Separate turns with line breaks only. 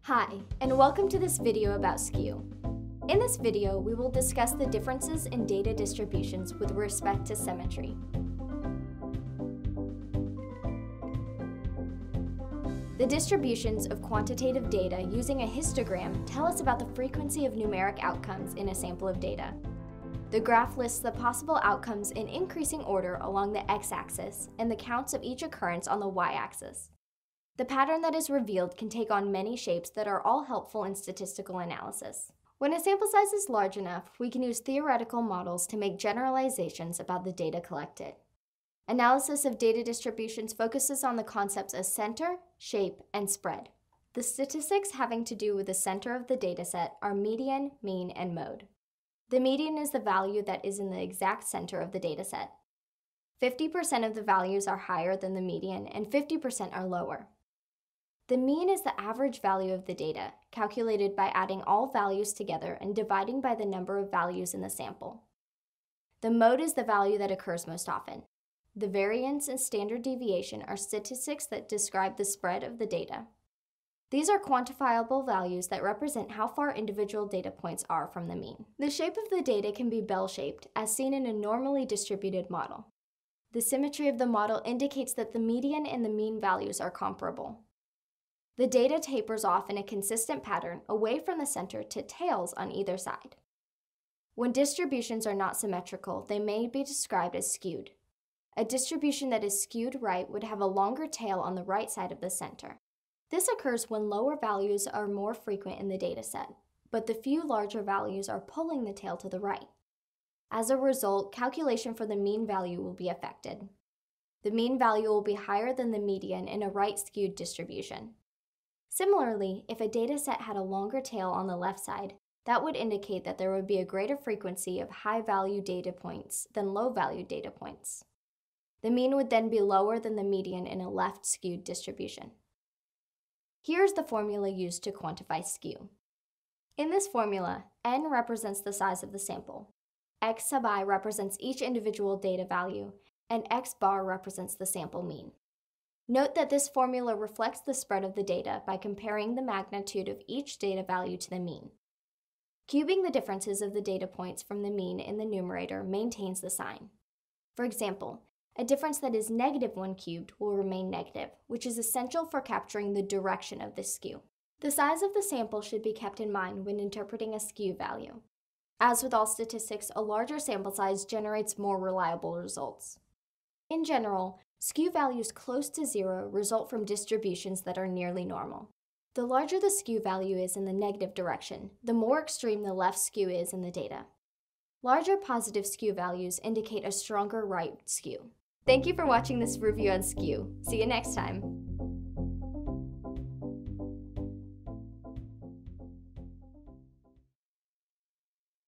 Hi, and welcome to this video about Skew. In this video, we will discuss the differences in data distributions with respect to symmetry. The distributions of quantitative data using a histogram tell us about the frequency of numeric outcomes in a sample of data. The graph lists the possible outcomes in increasing order along the x-axis and the counts of each occurrence on the y-axis. The pattern that is revealed can take on many shapes that are all helpful in statistical analysis. When a sample size is large enough, we can use theoretical models to make generalizations about the data collected. Analysis of data distributions focuses on the concepts of center, shape, and spread. The statistics having to do with the center of the dataset are median, mean, and mode. The median is the value that is in the exact center of the dataset. 50% of the values are higher than the median and 50% are lower. The mean is the average value of the data, calculated by adding all values together and dividing by the number of values in the sample. The mode is the value that occurs most often. The variance and standard deviation are statistics that describe the spread of the data. These are quantifiable values that represent how far individual data points are from the mean. The shape of the data can be bell-shaped, as seen in a normally distributed model. The symmetry of the model indicates that the median and the mean values are comparable. The data tapers off in a consistent pattern away from the center to tails on either side. When distributions are not symmetrical, they may be described as skewed. A distribution that is skewed right would have a longer tail on the right side of the center. This occurs when lower values are more frequent in the dataset, but the few larger values are pulling the tail to the right. As a result, calculation for the mean value will be affected. The mean value will be higher than the median in a right-skewed distribution. Similarly, if a dataset had a longer tail on the left side, that would indicate that there would be a greater frequency of high-value data points than low-value data points. The mean would then be lower than the median in a left-skewed distribution. Here's the formula used to quantify skew. In this formula, n represents the size of the sample, x sub I represents each individual data value, and x bar represents the sample mean. Note that this formula reflects the spread of the data by comparing the magnitude of each data value to the mean. Cubing the differences of the data points from the mean in the numerator maintains the sign. For example, a difference that is -1 cubed will remain negative, which is essential for capturing the direction of the skew. The size of the sample should be kept in mind when interpreting a skew value. As with all statistics, a larger sample size generates more reliable results. In general, skew values close to zero result from distributions that are nearly normal. The larger the skew value is in the negative direction, the more extreme the left skew is in the data. Larger positive skew values indicate a stronger right skew. Thank you for watching this review on Skew. See you next time.